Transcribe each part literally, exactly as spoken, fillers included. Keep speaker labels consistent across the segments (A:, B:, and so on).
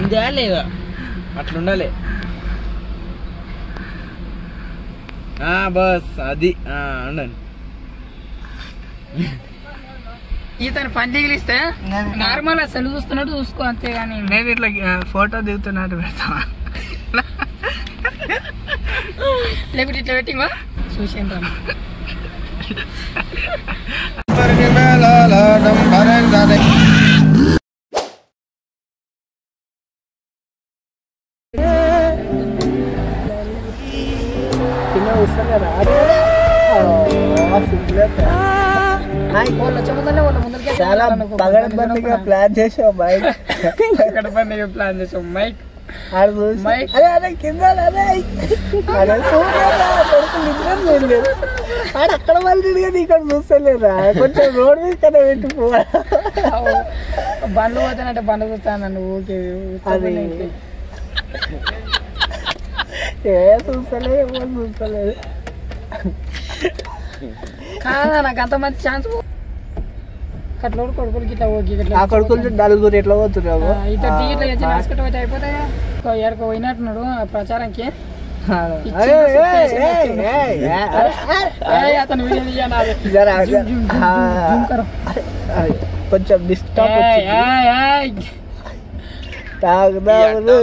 A: ఉందా లేదా అట్లుండాలి బస్ అది ఉండండి
B: ఇతను పండుగలు ఇస్తే నార్మల్ అసలు చూస్తున్నట్టు చూసుకో అంతేగాని
C: నేను ఇట్లా ఫోటో దిగుతున్నట్టు పెడతా
B: లేకపోతే ఇట్లా పెట్టింగో చూసేంద్ర
C: చాలా పగడబందిగా ప్లాన్ చేసావు మైక్
B: పగడబందిగా ప్లాన్ చేసావు మైక్
C: మైక్ అరే అరే కింద అరే అక్కడ మళ్ళీ ఇక్కడ చూస్తలేరా కొంచెం రోడ్ మీద కదా పెట్టిపోవా
B: బండ్లు పోతానంటే బండ్లు చూస్తాను ఓకే
C: అది ఏ చూస్తలే ఎవరు చూస్తలేదు
B: కాదా నాకు అంత మంచి ఛాన్స్ అట్లా కొడుకులకి ఇట్లా ఓకే
C: ఆ కొడుకులు నలుగురు ఎట్లా పోతున్నావు
B: ఇట్లా ఇట్లా నడుచుకుంటూ పోతే అయిపోతాయి ఎక్కడికి పోయినట్టున్నాడు ప్రచారంకి అతను
C: కొంచెం డిస్టర్బ్ తాగుదాములు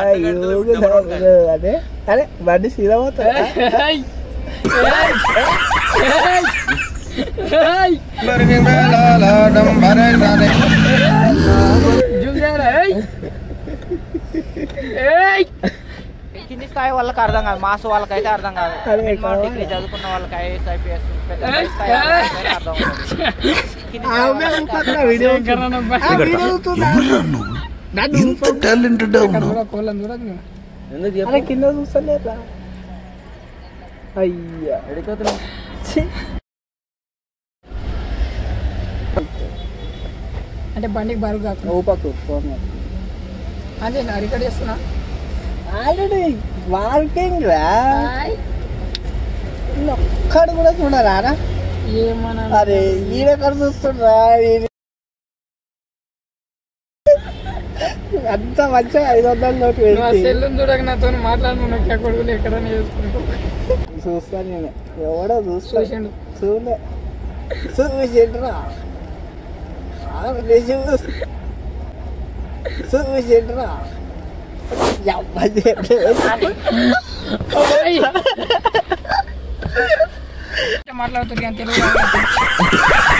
C: అదే అరే బండి సీదా పోతా
A: కింది స్థాయి వాళ్ళకి అర్థం కాదు మాస్ వాళ్ళకైతే అర్థం కాదు డిగ్రీ చదువుకున్న వాళ్ళకి ఐఏఎస్ ఐపీఎస్
C: కింద చూస్తలేదా అయ్యా
B: అంటే బండికి బరువు కాకుండా
C: ఊపకు
B: అదే రికార్డ్ చేస్తున్నా
C: ఆల్రెడీ వార్కింగ్ రా ఒక్కడు కూడా చూడరా
B: ఏమన్నా
C: అరే ఈడెక్కడ చూస్తుండ్రా అంత మంచిగా ఐదు వందల నోటు
B: సెల్లు చూడక నాతో మాట్లాడుతున్నా కొడుకులు ఎక్కడ
C: చూస్తా నేను ఎవడో చూస్తా చూడలే చూసిండ్రా చూసిండ్రా
B: మాట్లాడుతుంది తెలుగు